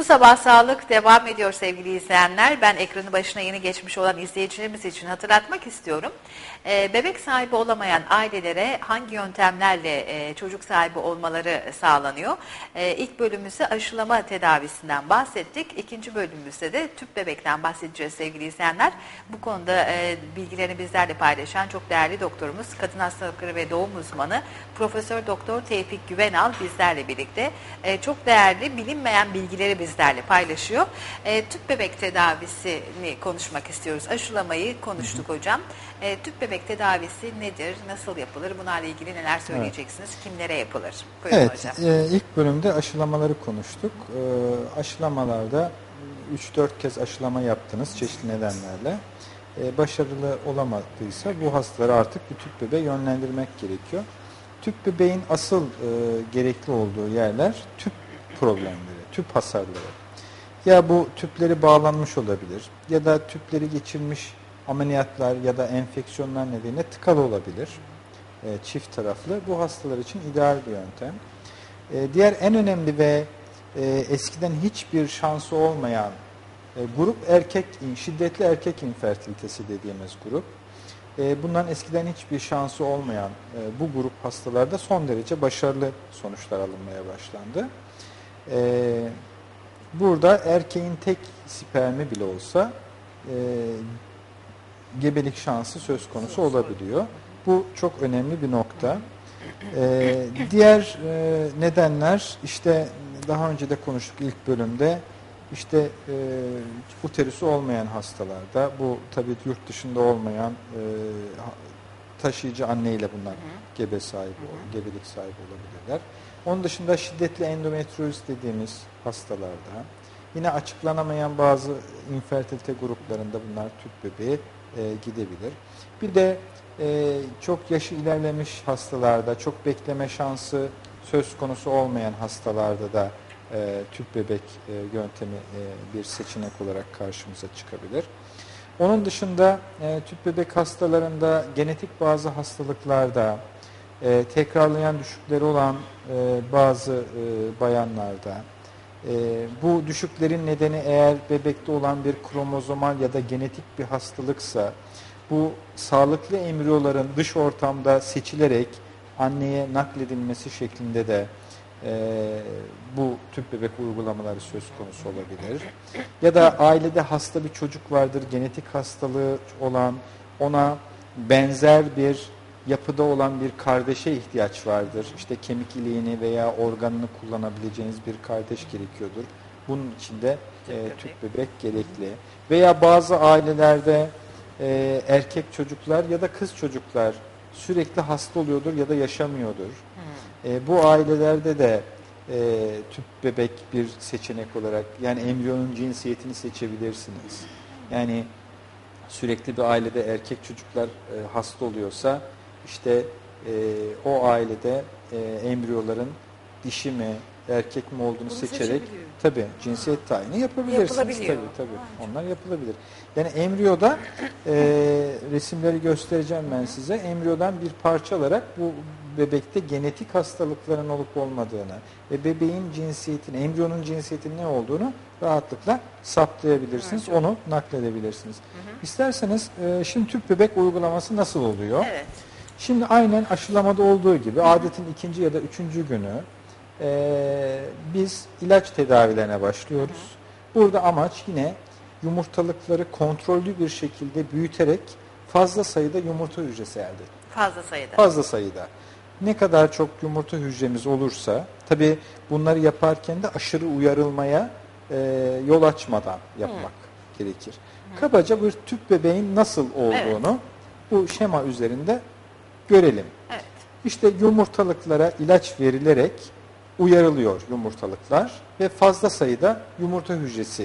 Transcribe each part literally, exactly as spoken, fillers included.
Bu sabah sağlık devam ediyor sevgili izleyenler. Ben ekranı başına yeni geçmiş olan izleyicilerimiz için hatırlatmak istiyorum. Ee, bebek sahibi olamayan ailelere hangi yöntemlerle e, çocuk sahibi olmaları sağlanıyor? Ee, ilk bölümümüzde aşılama tedavisinden bahsettik. İkinci bölümümüzde de tüp bebekten bahsedeceğiz sevgili izleyenler. Bu konuda e, bilgilerini bizlerle paylaşan çok değerli doktorumuz, kadın hastalıkları ve doğum uzmanı Profesör Doktor Tevfik Güvenal bizlerle birlikte e, çok değerli bilinmeyen bilgileri bizlerle paylaşıyor. E, tüp bebek tedavisini konuşmak istiyoruz. Aşılamayı konuştuk hocam. E, tüp bebek tedavisi nedir? Nasıl yapılır? Bunlarla ilgili neler söyleyeceksiniz? Evet. Kimlere yapılır? Buyurun evet, hocam. E, ilk bölümde aşılamaları konuştuk. E, aşılamalarda üç dört kez aşılama yaptınız çeşitli nedenlerle. E, başarılı olamadıysa bu hastaları artık bir tüp bebeğe yönlendirmek gerekiyor. Tüp bebeğin asıl e, gerekli olduğu yerler tüp problemleri, tüp hasarları. Ya bu tüpleri bağlanmış olabilir ya da tüpleri geçirmiş ameliyatlar ya da enfeksiyonlar nedeniyle tıkalı olabilir. E, çift taraflı. Bu hastalar için ideal bir yöntem. E, diğer en önemli ve e, eskiden hiçbir şansı olmayan e, grup erkek, şiddetli erkek infertilitesi dediğimiz grup. E, bundan eskiden hiçbir şansı olmayan e, bu grup hastalarda son derece başarılı sonuçlar alınmaya başlandı. E, burada erkeğin tek spermi bile olsa e, gebelik şansı söz konusu olabiliyor. Bu çok önemli bir nokta. Ee, diğer e, nedenler işte daha önce de konuştuk ilk bölümde işte e, uterüsü olmayan hastalarda bu tabii yurt dışında olmayan e, taşıyıcı anneyle bunlar gebe sahibi, gebelik sahibi olabilirler. Onun dışında şiddetli endometrioz dediğimiz hastalarda yine açıklanamayan bazı infertilite gruplarında bunlar tüp bebeği e, gidebilir. Bir de e, çok yaşı ilerlemiş hastalarda, çok bekleme şansı söz konusu olmayan hastalarda da e, tüp bebek e, yöntemi e, bir seçenek olarak karşımıza çıkabilir. Onun dışında e, tüp bebek hastalarında genetik bazı hastalıklarda, e, tekrarlayan düşükleri olan e, bazı e, bayanlarda, e, bu düşüklerin nedeni eğer bebekte olan bir kromozomal ya da genetik bir hastalıksa, bu sağlıklı embriyoların dış ortamda seçilerek anneye nakledilmesi şeklinde de e, bu tüp bebek uygulamaları söz konusu olabilir. Ya da ailede hasta bir çocuk vardır, genetik hastalığı olan, ona benzer bir yapıda olan bir kardeşe ihtiyaç vardır. İşte kemik iliğini veya organını kullanabileceğiniz bir kardeş gerekiyordur. Bunun için de e, tüp bebek gerekli. Veya bazı ailelerde e, erkek çocuklar ya da kız çocuklar sürekli hasta oluyordur ya da yaşamıyordur. Hmm. E, bu ailelerde de e, tüp bebek bir seçenek olarak, yani embriyonun cinsiyetini seçebilirsiniz. Yani sürekli bir ailede erkek çocuklar e, hasta oluyorsa işte e, o ailede e, embriyoların dişi mi erkek mi olduğunu Bunu seçerek tabii cinsiyet tayini yapabilirsiniz. Tabii tabii. Ha, onlar yapılabilir. Yani embriyoda e, resimleri göstereceğim ben size. Embriyodan bir parça alarak bu bebekte genetik hastalıkların olup olmadığını ve bebeğin cinsiyetini, embriyonun cinsiyetinin ne olduğunu rahatlıkla saptayabilirsiniz. Evet, onu nakledebilirsiniz. Hı hı. İsterseniz e, şimdi tüp bebek uygulaması nasıl oluyor? Evet. Şimdi aynen aşılamada olduğu gibi hı hı. adetin ikinci ya da üçüncü günü Ee, biz ilaç tedavilerine başlıyoruz. Hı hı. Burada amaç yine yumurtalıkları kontrollü bir şekilde büyüterek fazla sayıda yumurta hücresi elde etmek. Fazla sayıda. Fazla sayıda. Ne kadar çok yumurta hücremiz olursa, tabii bunları yaparken de aşırı uyarılmaya e, yol açmadan yapmak hı. gerekir. Hı. Kabaca bir tüp bebeğin nasıl olduğunu evet. bu şema üzerinde görelim. Evet. İşte yumurtalıklara ilaç verilerek uyarılıyor yumurtalıklar ve fazla sayıda yumurta hücresi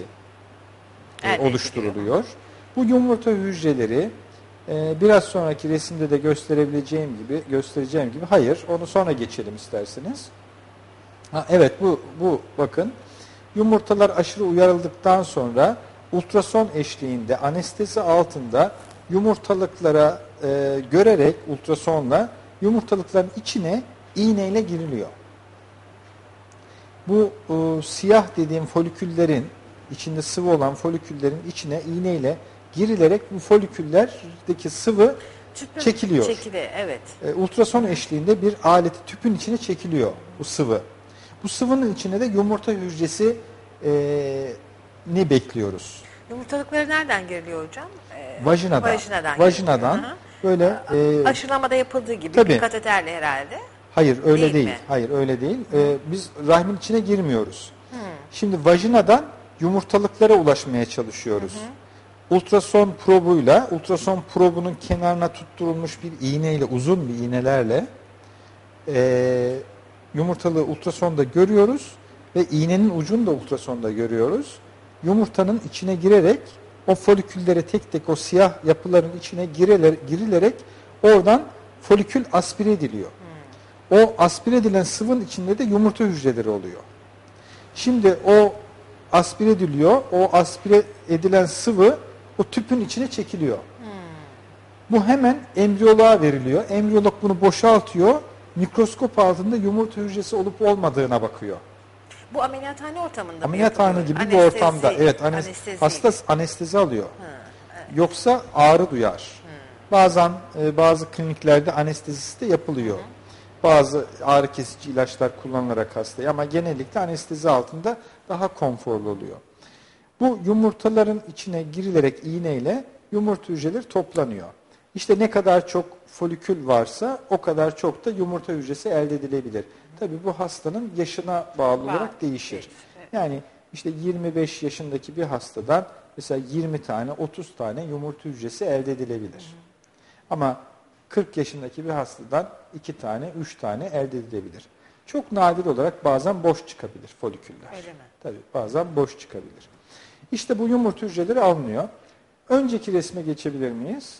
e, oluşturuluyor. Bu yumurta hücreleri e, biraz sonraki resimde de gösterebileceğim gibi, göstereceğim gibi, hayır onu sonra geçelim isterseniz. Ha, evet bu, bu bakın yumurtalar aşırı uyarıldıktan sonra ultrason eşliğinde anestezi altında yumurtalıklara e, görerek ultrasonla yumurtalıkların içine iğneyle giriliyor. Bu e, siyah dediğim foliküllerin içinde sıvı olan foliküllerin içine iğneyle girilerek bu foliküllerdeki sıvı Tüpün çekiliyor. Çekili, evet. E, ultrason eşliğinde bir aleti tüpün içine çekiliyor bu sıvı. Bu sıvının içine de yumurta hücresi e, ne bekliyoruz? Yumurtalıkları nereden giriliyor hocam? Ee, Vajinadan. Vajinadan. Vajinadan giriliyor. Hı hı. böyle e, Aşılamada yapıldığı gibi tabii. bir kateterle herhalde. hayır öyle Değil değil. mi? Hayır öyle değil. E, biz rahmin içine girmiyoruz. Şimdi vajinadan yumurtalıklara ulaşmaya çalışıyoruz. Ultrason probuyla, ultrason probunun kenarına tutturulmuş bir iğneyle, uzun bir iğnelerle e, yumurtalığı ultrasonda görüyoruz ve iğnenin ucunu da ultrasonda görüyoruz. Yumurtanın içine girerek o foliküllere tek tek o siyah yapıların içine gireler, girilerek oradan folikül aspire ediliyor. Hmm. O aspire edilen sıvının içinde de yumurta hücreleri oluyor. Şimdi o aspire ediliyor, o aspire edilen sıvı o tüpün içine çekiliyor. Hmm. Bu hemen embriyoloğa veriliyor. Embriyolog bunu boşaltıyor. Mikroskop altında yumurta hücresi olup olmadığına bakıyor. Bu ameliyathane ortamında Ameliyathane gibi anestezi, bir ortamda. Evet, anestezi, anestezi. hasta anestezi alıyor. Ha, evet. Yoksa ağrı duyar. Hmm. Bazen e, bazı kliniklerde anestezisi de yapılıyor. Hmm. Bazı ağrı kesici ilaçlar kullanılarak hastaya ama genellikle anestezi altında daha konforlu oluyor. Bu yumurtaların içine girilerek iğneyle yumurta hücreleri toplanıyor. İşte ne kadar çok folikül varsa o kadar çok da yumurta hücresi elde edilebilir. Tabii bu hastanın yaşına bağlı olarak değişir. Yani işte yirmi beş yaşındaki bir hastadan mesela yirmi tane, otuz tane yumurta hücresi elde edilebilir. Ama kırk yaşındaki bir hastadan iki tane, üç tane elde edilebilir. Çok nadir olarak bazen boş çıkabilir foliküller. Öyle mi? Tabii bazen boş çıkabilir. İşte bu yumurta hücreleri alınıyor. Önceki resme geçebilir miyiz?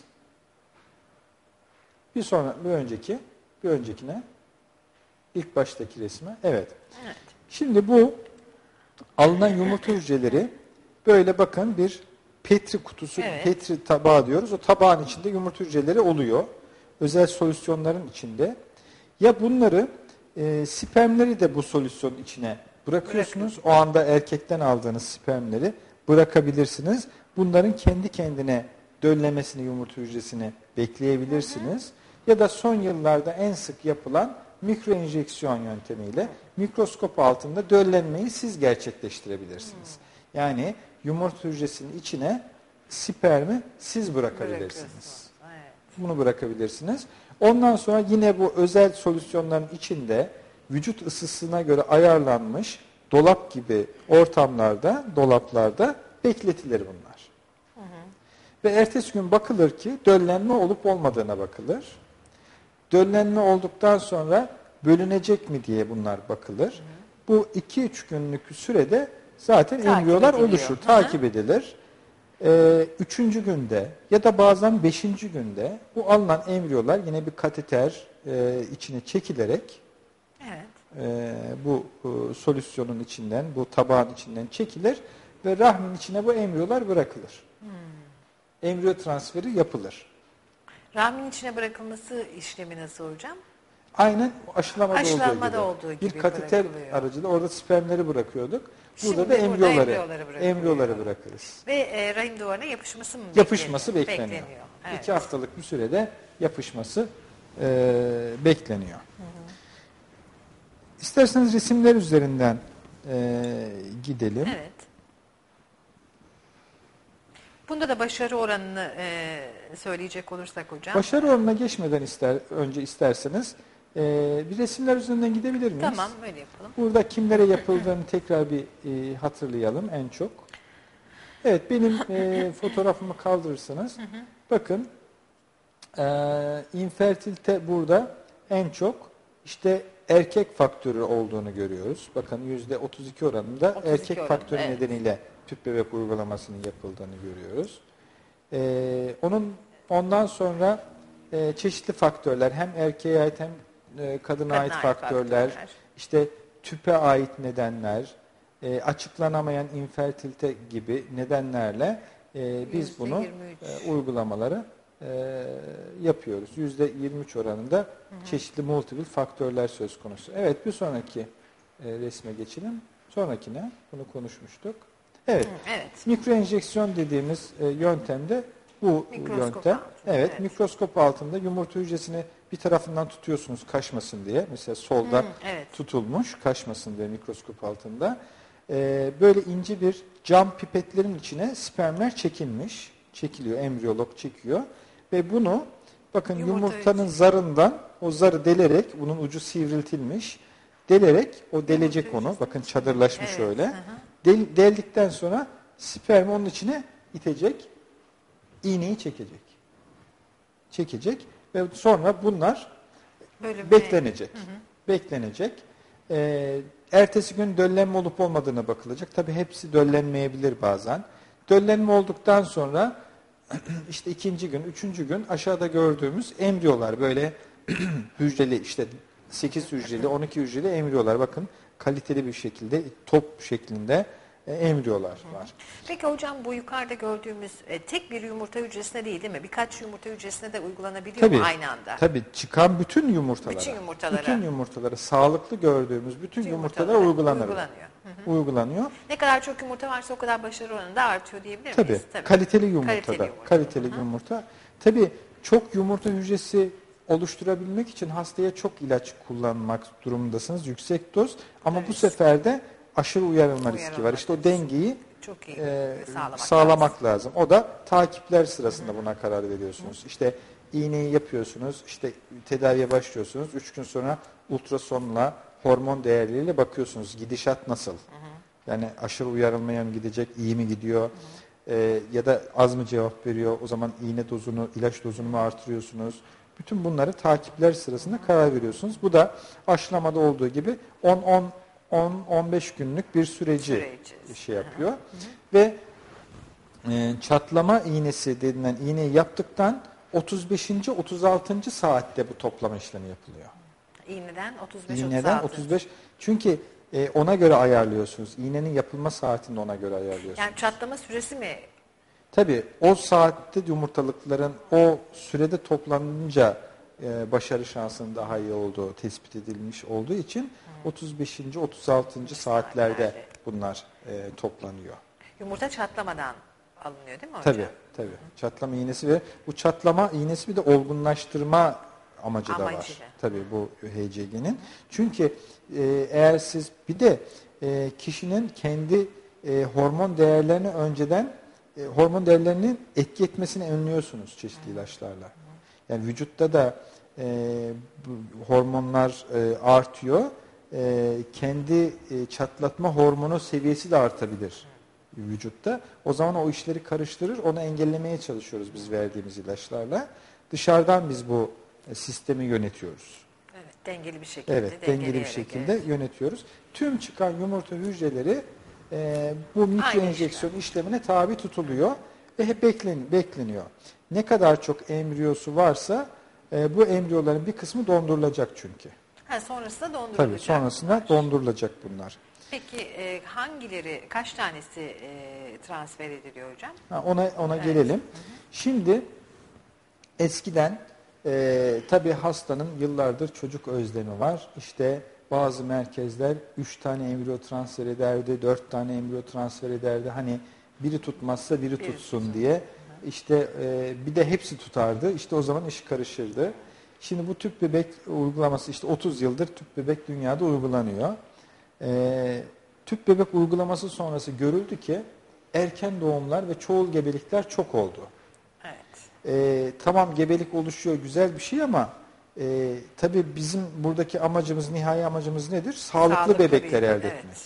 Bir sonra, bir önceki, bir öncekine. İlk baştaki resme. Evet. Evet. Şimdi bu alınan yumurta hücreleri böyle bakın bir petri kutusu, Evet. petri tabağı diyoruz. O tabağın içinde yumurta hücreleri oluyor. Özel solüsyonların içinde. Ya bunları e, spermleri de bu solüsyonun içine bırakıyorsunuz. O anda erkekten aldığınız spermleri bırakabilirsiniz. Bunların kendi kendine döllemesini, yumurta hücresini bekleyebilirsiniz. Hı hı. Ya da son yıllarda en sık yapılan mikroenjeksiyon yöntemiyle mikroskop altında döllenmeyi siz gerçekleştirebilirsiniz. Hı. Yani yumurta hücresinin içine spermi siz bırakabilirsiniz. Evet. Bunu bırakabilirsiniz. Ondan sonra yine bu özel solüsyonların içinde vücut ısısına göre ayarlanmış dolap gibi ortamlarda, dolaplarda bekletilir bunlar. Hı hı. Ve ertesi gün bakılır ki döllenme olup olmadığına bakılır. Döllenme olduktan sonra bölünecek mi diye bunlar bakılır. Hı hı. Bu iki üç günlük sürede zaten takip embriyolar ediliyor. Oluşur, hı hı. takip edilir. Ee, üçüncü günde ya da bazen beşinci günde bu alınan embriyolar yine bir kateter e, içine çekilerek evet. e, bu e, solüsyonun içinden, bu tabağın içinden çekilir ve rahmin içine bu embriyolar bırakılır. Hmm. Embriyo transferi yapılır. Rahmin içine bırakılması işlemi nasıl hocam? Aynen aşılamada, aşılamada olduğu gibi. olduğu gibi bir kateter aracılığıyla orada spermleri bırakıyorduk. Burada Şimdi da embriyoları, embriyoları, embriyoları bırakırız. Ve e, rahim duvarına yapışması mı yapışması bekleniyor? bekleniyor. bekleniyor. Evet. İki haftalık bir sürede yapışması e, bekleniyor. Hı hı. İsterseniz resimler üzerinden e, gidelim. Evet. Bunda da başarı oranını e, söyleyecek olursak hocam. Başarı oranına geçmeden ister, önce isterseniz e, bir resimler üzerinden gidebilir miyiz? Tamam, öyle yapalım. Burada kimlere yapıldığını tekrar bir e, hatırlayalım en çok. Evet, benim e, fotoğrafımı kaldırırsanız, hı hı. bakın e, infertilite burada en çok işte erkek faktörü olduğunu görüyoruz. Bakın yüzde otuz iki oranında otuz iki erkek oranında, faktörü evet. nedeniyle tüp bebek uygulamasının yapıldığını görüyoruz. Ee, onun ondan sonra e, çeşitli faktörler, hem erkeğe ait hem e, kadına ait, ait faktörler, faktörler, işte tüpe ait nedenler, e, açıklanamayan infertilite gibi nedenlerle e, biz bunu e, uygulamaları e, yapıyoruz. yüzde yirmi üç oranında hı hı. çeşitli multiple faktörler söz konusu. Evet, bir sonraki e, resme geçelim. Sonrakine bunu konuşmuştuk. Evet. Hı, evet. Mikroenjeksiyon dediğimiz e, yöntemde bu Mikroskop yöntem. altında, Evet, evet. mikroskop altında yumurta hücresini bir tarafından tutuyorsunuz kaçmasın diye. Mesela solda Hı, evet. tutulmuş kaçmasın diye mikroskop altında. E, böyle ince bir cam pipetlerin içine spermler çekilmiş. Çekiliyor, embriyolog çekiyor. Ve bunu bakın Yumurta yumurtanın hücresi. zarından o zarı delerek, bunun ucu sivriltilmiş, delerek o delecek Yumurta onu. hücresi. Bakın çadırlaşmış Evet, öyle. hı hı. Del, deldikten sonra sperm onun içine itecek, iğneyi çekecek. Çekecek ve sonra bunlar Bölümüne- beklenecek. Beklenecek. Ee, ertesi gün döllenme olup olmadığına bakılacak. Tabii hepsi döllenmeyebilir bazen. Döllenme olduktan sonra işte ikinci gün, üçüncü gün aşağıda gördüğümüz embriyolar böyle hücreli işte sekiz hücreli, on iki hücreli embriyolar. Bakın kaliteli bir şekilde top şeklinde e, embriyolar var. Peki hocam bu yukarıda gördüğümüz e, tek bir yumurta hücresine değil değil mi? Birkaç yumurta hücresine de uygulanabiliyor Tabii, mu aynı anda? tabii çıkan bütün yumurtalara, Bütün yumurtalara. bütün yumurtalara, sağlıklı gördüğümüz bütün, Bütün yumurtalara, yumurtalara uygulanır. uygulanıyor. Hı Uygulanıyor. Ne kadar çok yumurta varsa o kadar başarı oranı da artıyor diyebilir Tabii, miyiz? kaliteli yumurtada, Kaliteli kaliteli yumurta. yumurta. Hı hı. Tabii çok yumurta hücresi oluşturabilmek için hastaya çok ilaç kullanmak durumundasınız. Yüksek doz ama Evet. bu sefer de aşırı uyarılma riski Uyarılma var. İşte o riski. dengeyi Çok iyi e, sağlamak, sağlamak lazım. O da takipler sırasında buna karar veriyorsunuz. İşte iğneyi yapıyorsunuz, işte tedaviye başlıyorsunuz. Üç gün sonra ultrasonla, hormon değerleriyle bakıyorsunuz. Gidişat nasıl? Yani aşırı uyarılmaya mı gidecek, iyi mi gidiyor? Ee, ya da az mı cevap veriyor? O zaman iğne dozunu, ilaç dozunu mu artırıyorsunuz? Bütün bunları takipler sırasında karar veriyorsunuz. Bu da aşılamada olduğu gibi on on beş günlük bir süreci Süreci. şey yapıyor. Ve e, çatlama iğnesi denilen iğneyi yaptıktan otuz beşinci otuz altıncı saatte bu toplama işlemi yapılıyor. İğneden otuz beş İğneden otuz altı. otuz beş. Çünkü e, ona göre ayarlıyorsunuz. İğnenin yapılma saatini de ona göre ayarlıyorsunuz. Yani çatlama süresi mi? Tabii o saatte yumurtalıkların o sürede toplanınca e, başarı şansının daha iyi olduğu tespit edilmiş olduğu için otuz beşinci otuz altıncı saatlerde Saatlerde. bunlar e, toplanıyor. Yumurta çatlamadan alınıyor değil mi hocam? Tabii tabii. Çatlama iğnesi ve bu çatlama iğnesi bir de olgunlaştırma amacı da var. Amacıyla. Tabii bu H C G'nin. Çünkü e, eğer siz bir de e, kişinin kendi e, hormon değerlerini önceden e, hormon değerlerinin etki etmesini önlüyorsunuz çeşitli ilaçlarla. Yani vücutta da e, bu hormonlar e, artıyor. E, kendi e, çatlatma hormonu seviyesi de artabilir vücutta. O zaman o işleri karıştırır. Onu engellemeye çalışıyoruz biz verdiğimiz ilaçlarla. Dışarıdan biz bu e, sistemi yönetiyoruz. Evet, dengeli bir şekilde. Evet, dengeli bir dengeleyerek, şekilde evet. yönetiyoruz. Tüm çıkan yumurta hücreleri e, bu mikroenjeksiyon işlemine tabi tutuluyor ve hep beklen, bekleniyor. Ne kadar çok embriyosu varsa e, bu embriyoların bir kısmı dondurulacak çünkü. Ha, sonrasında dondurulacak. Tabii sonrasında bunlar. dondurulacak bunlar. Peki e, hangileri, kaç tanesi e, transfer ediliyor hocam? Ha, ona ona Evet. gelelim. Hı hı. Şimdi eskiden e, tabii hastanın yıllardır çocuk özlemi var. İşte bazı merkezler üç tane embriyo transfer ederdi, dört tane embriyo transfer ederdi. Hani biri tutmazsa biri Biri tutsun tutsun. diye. İşte e, bir de hepsi tutardı. İşte o zaman iş karışırdı. Şimdi bu tüp bebek uygulaması işte otuz yıldır tüp bebek dünyada uygulanıyor. E, tüp bebek uygulaması sonrası görüldü ki erken doğumlar ve çoğul gebelikler çok oldu. Evet. E, tamam gebelik oluşuyor güzel bir şey ama e, tabii bizim buradaki amacımız, nihai amacımız nedir? Sağlıklı, Sağlıklı bebekler bir- elde evet. etmek.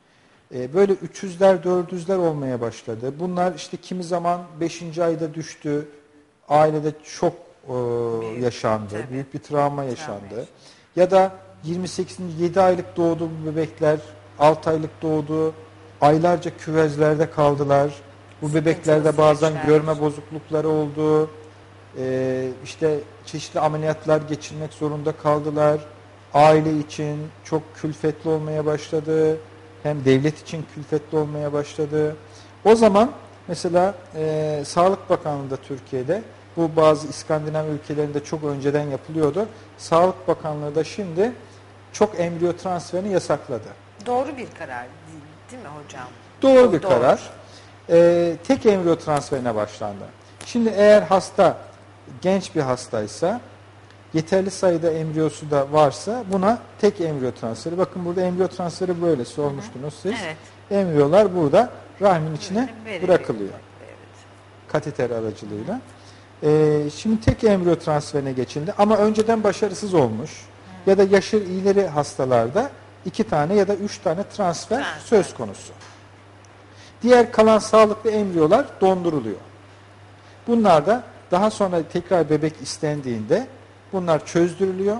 E, böyle üç yüzler dört yüzler olmaya başladı. Bunlar işte kimi zaman beşinci ayda düştü. Ailede çok e, Büyük, yaşandı. tabii. Büyük bir travma Travma yaşandı. yaşandı. Ya da yirmi sekiz yedi aylık doğdu bu bebekler. altı aylık doğdu. Aylarca küvezlerde kaldılar. Bu Sıkıntılı bebeklerde bazen süreçler. görme bozuklukları oldu. Ee, işte çeşitli ameliyatlar geçirmek zorunda kaldılar. Aile için çok külfetli olmaya başladı. Hem devlet için külfetli olmaya başladı. O zaman mesela e, Sağlık Bakanlığı da Türkiye'de, bu bazı İskandinav ülkelerinde çok önceden yapılıyordu. Sağlık Bakanlığı da şimdi çok embriyo transferini yasakladı. Doğru bir karar değil mi hocam? Doğru bir Doğru. karar. Ee, tek embriyo transferine başlandı. Şimdi eğer hasta genç bir hastaysa, yeterli sayıda embriyosu da varsa buna tek embriyo transferi. Bakın burada embriyo transferi böyle sormuştunuz siz. Evet. Embriyolar burada rahmin içine Veriliyor. bırakılıyor. Evet. Kateter aracılığıyla. Ee, şimdi tek embriyo transferine geçildi ama önceden başarısız olmuş ya da yaşı ileri hastalarda iki tane ya da üç tane transfer, Transfer. söz konusu. Diğer kalan sağlıklı embriyolar donduruluyor. Bunlar da daha sonra tekrar bebek istendiğinde bunlar çözdürülüyor.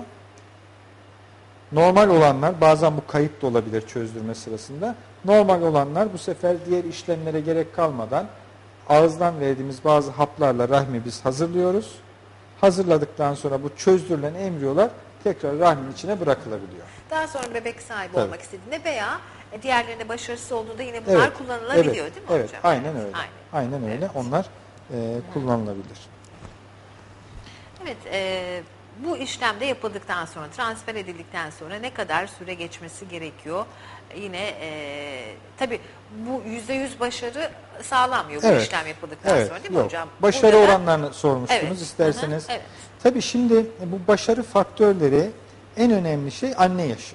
Normal olanlar, bazen bu kayıp da olabilir çözdürme sırasında. Normal olanlar bu sefer diğer işlemlere gerek kalmadan ağızdan verdiğimiz bazı haplarla rahmi biz hazırlıyoruz. Hazırladıktan sonra bu çözdürülen embriyolar tekrar rahmin içine bırakılabiliyor. Daha sonra bebek sahibi Tabii. olmak istediğinde veya diğerlerinde başarısız olduğunda yine bunlar Evet, kullanılabiliyor evet, değil mi evet, hocam? aynen öyle. Aynen, Aynen öyle. Evet. Onlar e, kullanılabilir. Evet, e, bu işlemde yapıldıktan sonra, transfer edildikten sonra ne kadar süre geçmesi gerekiyor? Yine e, tabii bu yüzde yüz başarı sağlanmıyor bu Evet, işlem yapıldıktan evet, sonra değil mi yok. hocam? Başarı Burada da- oranlarını sormuştunuz Evet, isterseniz. hı hı, evet. Tabii şimdi bu başarı faktörleri en önemli şey anne yaşı.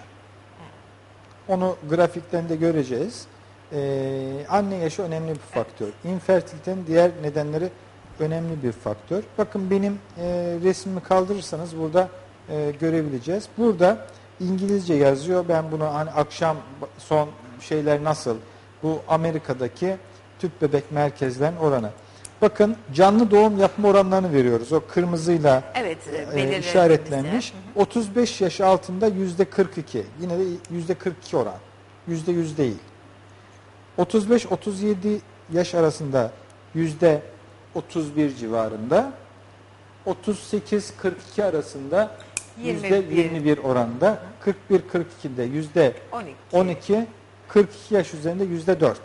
Onu grafikten de göreceğiz. Ee, anne yaşı önemli bir faktör. İnfertilitenin diğer nedenleri önemli bir faktör. Bakın benim e, resmimi kaldırırsanız burada e, görebileceğiz. Burada İngilizce yazıyor. Ben bunu hani akşam son şeyler nasıl? Bu Amerika'daki tüp bebek merkezlerin oranı. Bakın canlı doğum yapma oranlarını veriyoruz. O kırmızıyla Evet, e, belirlenmiş. işaretlenmiş. Hı hı. otuz beş yaş altında yüzde kırk iki. Yine de yüzde kırk iki oran. Yüzde yüz değil. otuz beş otuz yedi yaş arasında yüzde otuz bir civarında. otuz sekiz kırk iki arasında yüzde yirmi bir oranında. kırk bir kırk iki'de yüzde on iki. on iki. kırk iki yaş üzerinde yüzde dört.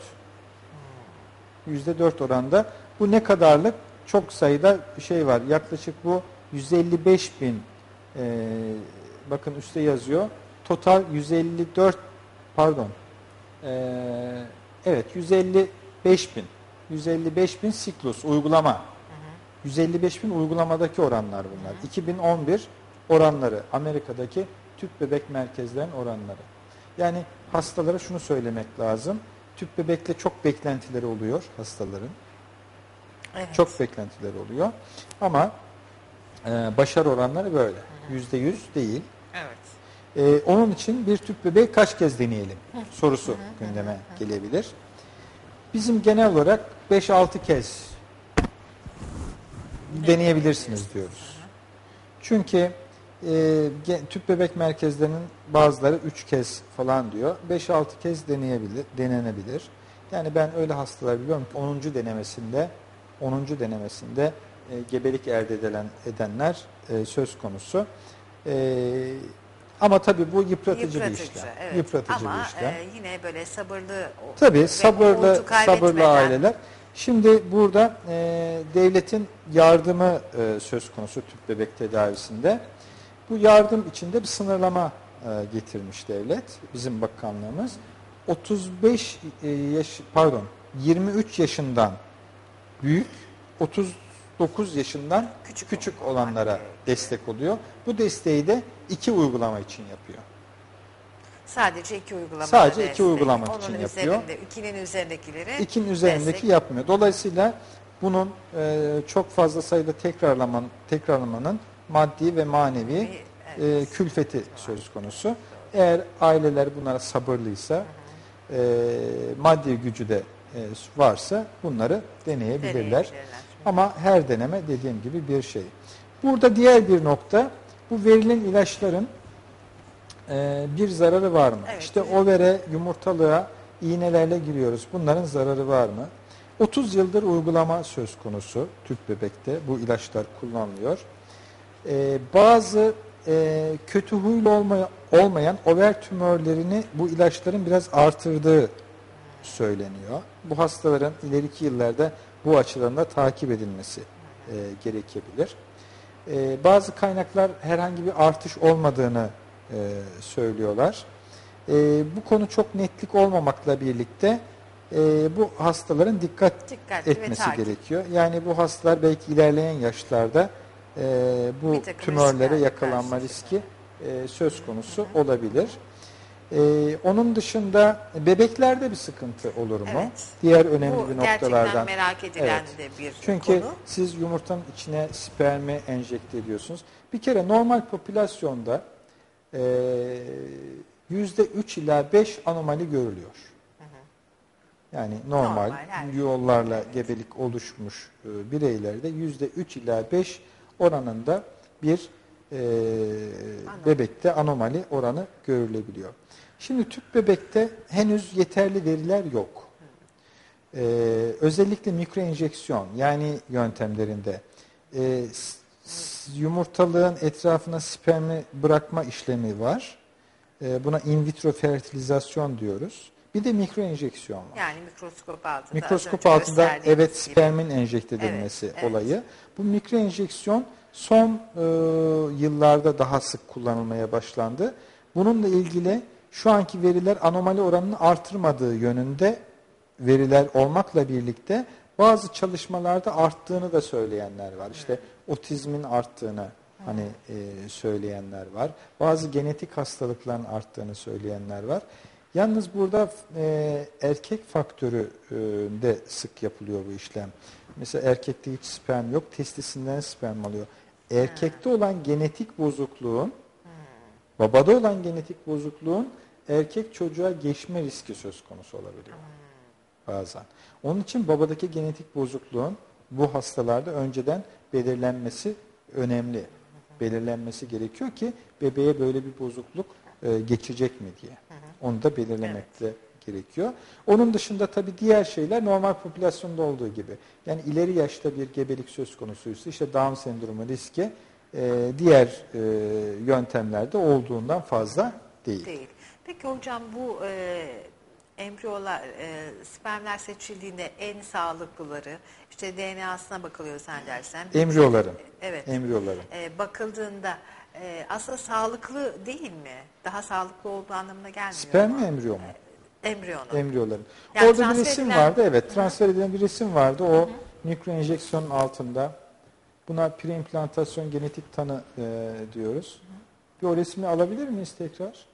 yüzde dört oranda. Bu ne kadarlık? Çok sayıda şey var. Yaklaşık bu yüz elli beş bin e, bakın üstte yazıyor. Total yüz elli dört pardon e, evet yüz elli beş bin yüz elli beş bin siklus uygulama. Hı hı. yüz elli beş bin uygulamadaki oranlar bunlar. Hı hı. iki bin on bir oranları. Amerika'daki tüp bebek merkezlerinin oranları. Yani hastalara şunu söylemek lazım. Tüp bebekle çok beklentileri oluyor hastaların. Evet. Çok beklentileri oluyor. Ama e, başarı oranları böyle. Yüzde yüz değil. Evet. E, onun için bir tüp bebeği kaç kez deneyelim sorusu gündeme gelebilir. Bizim genel olarak beş altı kez deneyebilirsiniz diyoruz. Çünkü e, tüp bebek merkezlerinin bazıları üç kez falan diyor. beş altı kez deneyebilir, denenebilir. Yani ben öyle hastalar biliyorum ki onuncu denemesinde onuncu denemesinde e, gebelik elde edilen, edenler e, söz konusu. E, ama tabii bu yıpratıcı, bir işlem. Evet. Yıpratıcı Ama bir işlem. e, yine böyle sabırlı Tabii ve sabırlı umudu kaybetmeden- sabırlı aileler. Şimdi burada e, devletin yardımı e, söz konusu tüp bebek tedavisinde. Bu yardım içinde bir sınırlama e, getirmiş devlet, bizim bakanlığımız. otuz beş e, yaş pardon yirmi üç yaşından büyük, otuz dokuz yaşından Küçük küçük, olmak olanlara gerekiyor. destek oluyor. Bu desteği de iki uygulama için yapıyor. Sadece iki uygulama. Sadece destek. iki uygulama Onun için üzerinde, yapıyor. ikinin üzerindekileri İkinin üzerindeki destek. yapmıyor. Dolayısıyla bunun e, çok fazla sayıda tekrarlaman, tekrarlamanın maddi ve manevi Evet. e, külfeti söz konusu. Eğer aileler bunlara sabırlıysa, e, maddi gücü de e, varsa bunları deneyebilirler. Deneyebilirler. Ama her deneme dediğim gibi bir şey. Burada diğer bir nokta, bu verilen ilaçların e, bir zararı var mı? Evet. İşte overe, yumurtalığa iğnelerle giriyoruz. Bunların zararı var mı? otuz yıldır uygulama söz konusu tüp bebekte. Bu ilaçlar kullanılıyor. E, bazı e, kötü huylu olmaya, olmayan over tümörlerini bu ilaçların biraz artırdığı söyleniyor. Bu hastaların ileriki yıllarda bu açıdan da takip edilmesi e, gerekebilir. E, bazı kaynaklar herhangi bir artış olmadığını e, söylüyorlar. E, bu konu çok netlik olmamakla birlikte e, bu hastaların dikkat Dikkatli etmesi ve gerekiyor. Yani bu hastalar belki ilerleyen yaşlarda e, bu Bir takım tümörlere risklerle yakalanma karşılaşacak. riski e, söz konusu olabilir. E, onun dışında bebeklerde bir sıkıntı olur mu? Evet. Diğer önemli Bu bir gerçekten noktalardan. merak edilen Evet. de bir Çünkü konu. siz yumurtanın içine spermi enjekte ediyorsunuz. Bir kere normal popülasyonda e, yüzde üç ila beş anomali görülüyor. Yani normal, Normal, her- yollarla evet. gebelik oluşmuş e, bireylerde yüzde üç ila beş oranında bir e, bebekte anomali oranı görülebiliyor. Şimdi tüp bebekte henüz yeterli veriler yok. Ee, özellikle mikroenjeksiyon yani yöntemlerinde e, s- s- yumurtalığın etrafına spermi bırakma işlemi var. E, buna in vitro fertilizasyon diyoruz. Bir de mikroenjeksiyon var. Yani mikroskop altında. Mikroskop az önce altında gösterdiğimiz evet gibi. spermin enjekte edilmesi Evet, evet. olayı. Bu mikroenjeksiyon son e, yıllarda daha sık kullanılmaya başlandı. Bununla ilgili şu anki veriler anomali oranını artırmadığı yönünde veriler olmakla birlikte bazı çalışmalarda arttığını da söyleyenler var. İşte otizmin arttığını hani e, söyleyenler var. Bazı genetik hastalıkların arttığını söyleyenler var. Yalnız burada e, erkek faktörü e, de sık yapılıyor bu işlem. Mesela erkekte hiç sperm yok, testisinden sperm alıyor. Erkekte olan genetik bozukluğun, babada olan genetik bozukluğun erkek çocuğa geçme riski söz konusu olabiliyor bazen. Onun için babadaki genetik bozukluğun bu hastalarda önceden belirlenmesi önemli. Belirlenmesi gerekiyor ki bebeğe böyle bir bozukluk e, geçecek mi diye. Onu da belirlemek de gerekiyor. Onun dışında tabii diğer şeyler normal popülasyonda olduğu gibi. Yani ileri yaşta bir gebelik söz konusuysa işte Down sendromu riski e, diğer e, yöntemlerde olduğundan fazla değil. Değil. Peki hocam bu e, embriyolar, e, spermler seçildiğinde en sağlıklıları, işte D N A'sına bakılıyor sen dersen. Embriyoların. Evet. Embriyoların. E, bakıldığında e, aslında sağlıklı değil mi? Daha sağlıklı olduğu anlamına gelmiyor Sperm mu? mi embriyo mu? Embriyonun. Embriyoların. Yani Orada bir transfer resim edilen- vardı. Evet, transfer edilen bir resim vardı. O mikroenjeksiyonun altında. Buna preimplantasyon genetik tanı e, diyoruz. Bir o resmi alabilir miyiz tekrar?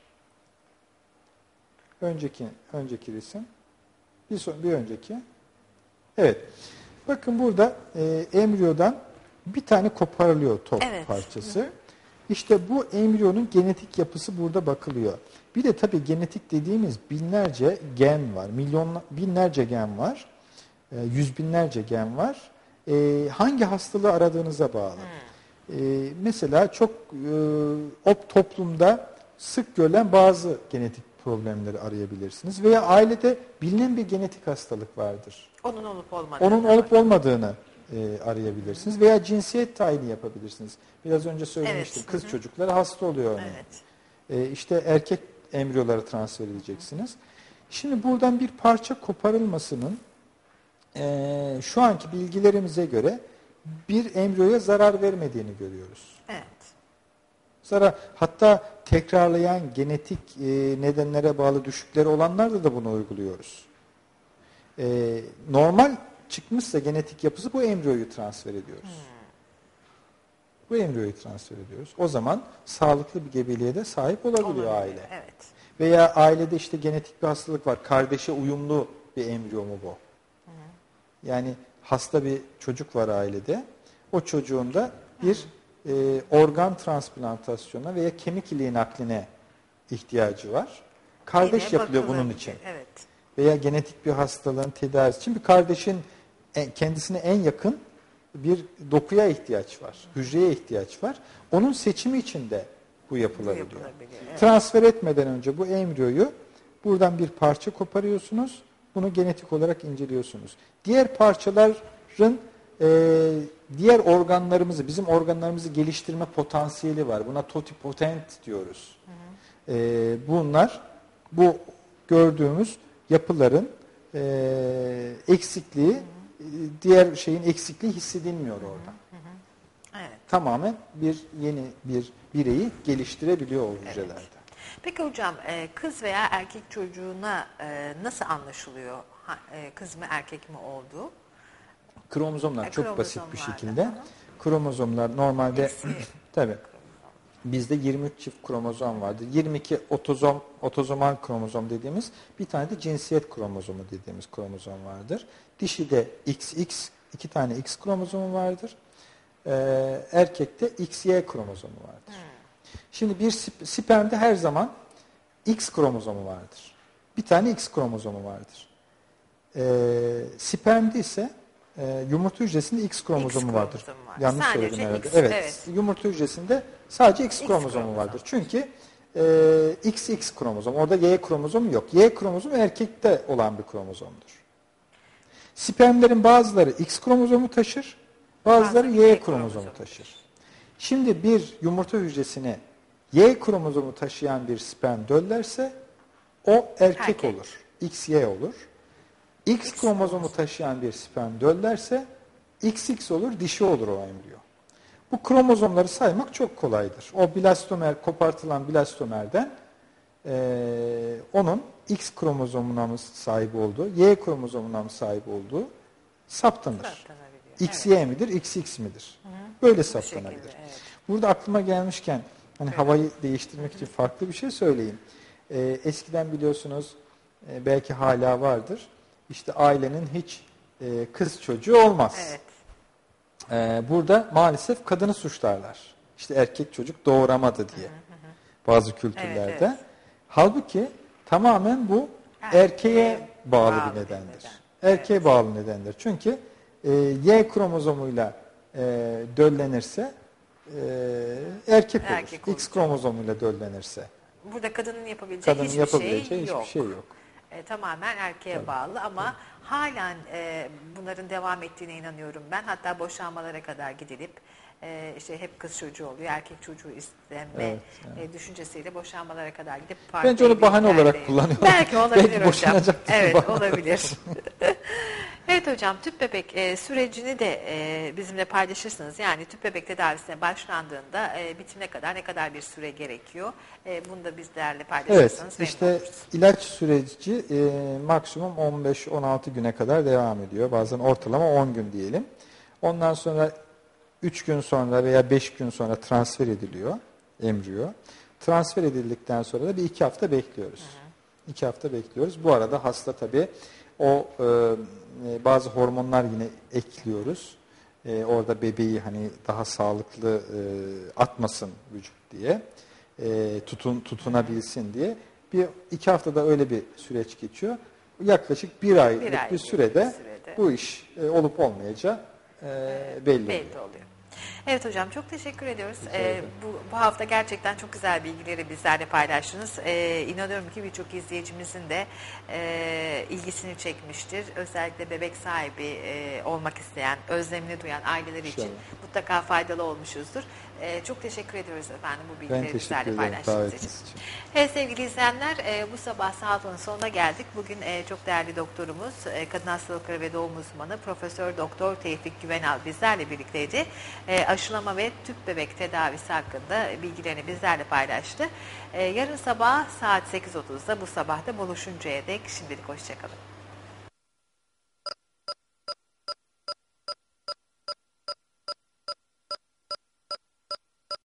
Önceki önceki resim. Bir son, bir önceki. Evet. Bakın burada e, embriyodan bir tane koparılıyor top Evet. parçası. İşte bu embriyonun genetik yapısı burada bakılıyor. Bir de tabii genetik dediğimiz binlerce gen var. Milyon, binlerce gen var. E, yüz binlerce gen var. E, hangi hastalığı aradığınıza bağlı. E, mesela çok e, o toplumda sık görülen bazı genetik problemleri arayabilirsiniz. Veya ailede bilinen bir genetik hastalık vardır. Onun olup olmadığını. Onun olup olmadığını e, arayabilirsiniz. Veya cinsiyet tayini yapabilirsiniz. Biraz önce söylemiştim. Evet. Kız Hı hı. çocukları hasta oluyor örneğin. Evet. E, işte erkek embriyoları transfer edeceksiniz. Şimdi buradan bir parça koparılmasının e, şu anki bilgilerimize göre bir embriyoya zarar vermediğini görüyoruz. Evet. Zarar, hatta tekrarlayan genetik e, nedenlere bağlı düşükleri olanlarda da bunu uyguluyoruz. E, normal çıkmışsa genetik yapısı bu embriyoyu transfer ediyoruz. Hmm. Bu embriyoyu transfer ediyoruz. O zaman sağlıklı bir gebeliğe de sahip olabiliyor Olabiliyor, aile. Evet. Veya ailede işte genetik bir hastalık var. Kardeşe uyumlu bir embriyo mu bu? Hmm. Yani hasta bir çocuk var ailede. O çocuğun da bir hmm. e, organ transplantasyonuna veya kemik iliği nakline ihtiyacı var. Kardeş Yine yapılıyor bakılır. bunun için. Evet. Veya genetik bir hastalığın tedavisi için bir kardeşin kendisine en yakın bir dokuya ihtiyaç var. Hücreye ihtiyaç var. Onun seçimi için de bu yapılabiliyor. Bu yapılabiliyor, evet. Transfer etmeden önce bu embriyoyu buradan bir parça koparıyorsunuz. Bunu genetik olarak inceliyorsunuz. Diğer parçaların e, diğer organlarımızı, bizim organlarımızı geliştirme potansiyeli var. Buna totipotent diyoruz. Hı hı. E, bunlar bu gördüğümüz yapıların e, eksikliği, hı hı. diğer şeyin eksikliği hissedilmiyor orada. Hı hı. Evet. tamamen bir yeni bir bireyi geliştirebiliyor o hücrelerde. Evet. Peki hocam e, kız veya erkek çocuğuna e, nasıl anlaşılıyor ha, e, kız mı erkek mi olduğu? Kromozomlar E, çok basit bir kromozomlarla. şekilde. Hı hı. Kromozomlar normalde Eksi tabii bizde yirmi üç çift kromozom vardır. yirmi iki otozom, otozomal kromozom dediğimiz, bir tane de cinsiyet kromozomu dediğimiz kromozom vardır. Dişide X X, iki tane X kromozomu vardır. Ee, erkekte X Y kromozomu vardır. Hmm. Şimdi bir sp- spermde her zaman X kromozomu vardır. Bir tane X kromozomu vardır. Ee, spermde ise e, yumurta hücresinde X kromozomu X vardır. kromozomu var. Yanlış Sadece söyledim herhalde. X, Evet. evet. Yumurta hücresinde sadece X, X kromozomu kromozom. vardır. Çünkü e, X X kromozom. Orada Y kromozomu yok. Y kromozomu erkekte olan bir kromozomdur. Spermlerin bazıları X kromozomu taşır, bazıları Bazıları Y, Y kromozomu kromozomu taşır. Şimdi bir yumurta hücresine Y kromozomu taşıyan bir sperm döllerse o erkek, Erkek. olur. X Y olur. X, X kromozomu kromozomu. taşıyan bir sperm döllerse X X olur, dişi olur o embriyo. Bu kromozomları saymak çok kolaydır. O blastomer, kopartılan blastomerden e, onun X kromozomuna mı sahip olduğu, Y kromozomuna mı sahip olduğu saptanır. Saptanabiliyor. X Evet. Y midir, X X midir? Hı hı. Böyle saptanabilir. şekilde, evet. Burada aklıma gelmişken hani Evet. havayı değiştirmek için farklı bir şey söyleyeyim. Ee, eskiden biliyorsunuz e, belki hala vardır. İşte ailenin hiç e, kız çocuğu olmaz. Evet. Ee, burada maalesef kadını suçlarlar. İşte erkek çocuk doğuramadı diye. Hı hı hı. Bazı kültürlerde. Evet, evet. Halbuki tamamen bu Erkeğe erkeğe bağlı, bağlı bir bir nedendir. neden. Erkeğe Evet. bağlı nedendir. Çünkü e, Y kromozomuyla e, döllenirse e, erkek olur. Erkek X olacak. kromozomuyla döllenirse Burada kadının yapabileceği kadının hiçbir yapabileceği şey yok. hiçbir şey yok. E, tamamen erkeğe Tabii. bağlı ama halen e, bunların devam ettiğine inanıyorum ben. Hatta boşanmalara kadar gidilip e, işte hep kız çocuğu oluyor, erkek çocuğu isteme Evet, evet. e, düşüncesiyle boşanmalara kadar gidip farklı Bence onu bahane evliliklerde- olarak kullanıyorlar. Belki olabilir Belki hocam. boşanacak diye Evet bahane olabilir. Evet hocam, tüp bebek e, sürecini de e, bizimle paylaşırsınız. Yani tüp bebek tedavisine başlandığında e, bitimine kadar ne kadar bir süre gerekiyor? E, bunu da bizlerle Evet, paylaşırsanız memnun işte oluruz. ilaç süreci e, maksimum on beş on altı güne kadar devam ediyor. Bazen ortalama on gün diyelim. Ondan sonra üç gün sonra veya beş gün sonra transfer ediliyor embriyo. Transfer edildikten sonra da bir iki hafta bekliyoruz. Hı hı. iki hafta bekliyoruz. Bu arada hasta tabii o e, bazı hormonlar yine ekliyoruz. E, orada bebeği hani daha sağlıklı e, atmasın vücut diye. E, tutun tutunabilsin diye. Bir iki haftada öyle bir süreç geçiyor. Yaklaşık bir aylık bir, aylık bir sürede, bir sürede bu iş e, olup olmayacağı e, belli, belli oluyor. oluyor. Evet hocam, çok teşekkür ediyoruz. Rica Ee, ederim. bu, bu hafta gerçekten çok güzel bilgileri bizlerle paylaştınız. Ee, inanıyorum ki birçok izleyicimizin de e, ilgisini çekmiştir. Özellikle bebek sahibi e, olmak isteyen, özlemini duyan aileler için İnşallah. mutlaka faydalı olmuşuzdur. Ee, çok teşekkür ediyoruz efendim bu Ben bilgileri teşekkür bizlerle ederim paylaştığınız için. davetiniz için. Evet sevgili izleyenler, e, bu sabah Sağlık'ın sonuna geldik. Bugün e, çok değerli doktorumuz, e, kadın hastalıkları ve doğum uzmanı Profesör Doktor Tevfik Güvenal bizlerle birlikteydi. E, aşılama ve tüp bebek tedavisi hakkında bilgilerini bizlerle paylaştı. E, yarın sabah saat sekiz otuzda bu sabahta buluşuncaya dek şimdilik hoşçakalın.